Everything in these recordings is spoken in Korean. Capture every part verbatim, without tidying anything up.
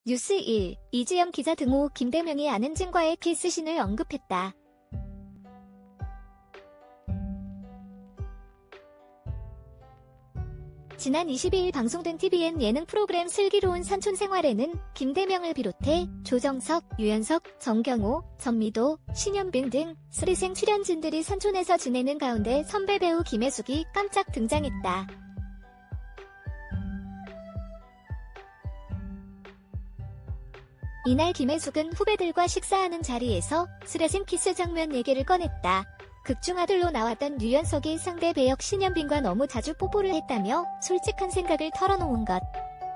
뉴스 일. 이지영 기자 등호 김대명이 안은진과의 키스신을 언급했다. 지난 이십이일 방송된 티비엔 예능 프로그램 슬기로운 산촌생활에는 김대명을 비롯해 조정석, 유연석, 정경호, 전미도, 신현빈 등 스리생 출연진들이 산촌에서 지내는 가운데 선배 배우 김혜숙이 깜짝 등장했다. 이날 김혜숙은 후배들과 식사하는 자리에서 스레생 키스 장면 얘기를 꺼냈다. 극중 아들로 나왔던 유연석이 상대 배역 신현빈과 너무 자주 뽀뽀를 했다며 솔직한 생각을 털어놓은 것.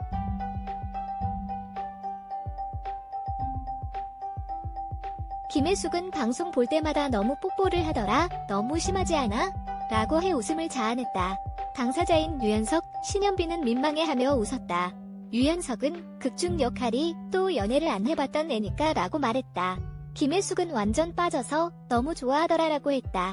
김혜숙은 방송 볼 때마다 너무 뽀뽀를 하더라. 너무 심하지 않아? 라고 해 웃음을 자아냈다. 당사자인 유연석, 신현빈은 민망해하며 웃었다. 유연석은 극중 역할이 또 연애를 안 해봤던 애니까 라고 말했다. 김혜숙은 완전 빠져서 너무 좋아하더라 라고 했다.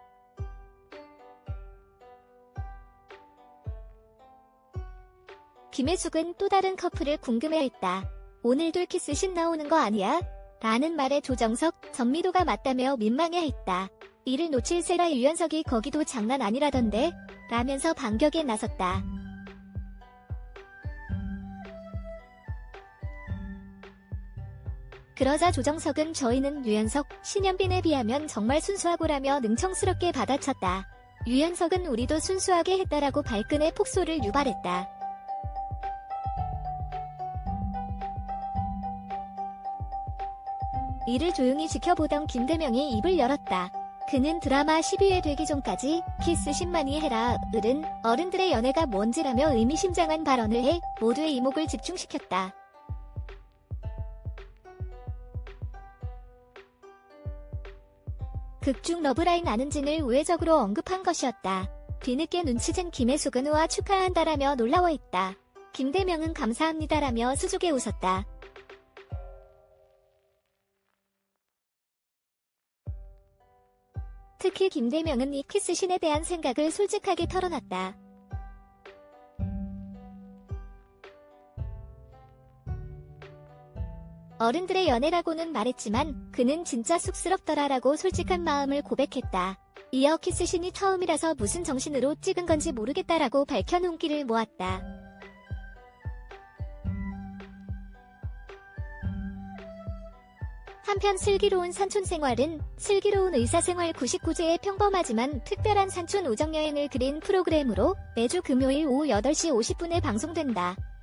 김혜숙은 또 다른 커플을 궁금해했다. 오늘도 키스신 나오는 거 아니야? 라는 말에 조정석, 전미도가 맞다며 민망해했다. 이를 놓칠세라 유연석이 거기도 장난 아니라던데? 라면서 반격에 나섰다. 그러자 조정석은 저희는 유연석, 신현빈에 비하면 정말 순수하고라며 능청스럽게 받아쳤다. 유연석은 우리도 순수하게 했다라고 발끈해 폭소를 유발했다. 이를 조용히 지켜보던 김대명이 입을 열었다. 그는 드라마 십이회 되기 전까지 키스신 많이 해라, 을은 어른들의 연애가 뭔지라며 의미심장한 발언을 해 모두의 이목을 집중시켰다. 극중 러브라인 안은진을 우회적으로 언급한 것이었다. 뒤늦게 눈치챈 김혜숙은 우와 축하한다라며 놀라워했다. 김대명은 감사합니다라며 수줍게 웃었다. 특히 김대명은 이 키스신에 대한 생각을 솔직하게 털어놨다. 어른들의 연애라고는 말했지만 그는 진짜 쑥스럽더라라고 솔직한 마음을 고백했다. 이어 키스신이 처음이라서 무슨 정신으로 찍은 건지 모르겠다라고 밝혀 눈길을 모았다. 한편 슬기로운 산촌생활은 슬기로운 의사생활 구십구제의 평범하지만 특별한 산촌 우정여행을 그린 프로그램으로 매주 금요일 오후 여덟시 오십분에 방송된다.